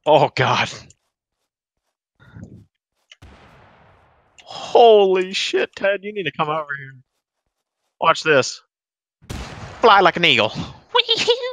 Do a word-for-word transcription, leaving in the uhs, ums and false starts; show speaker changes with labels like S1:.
S1: Oh god. Holy shit, Ted, you need to come over here. Watch this. Fly like an eagle.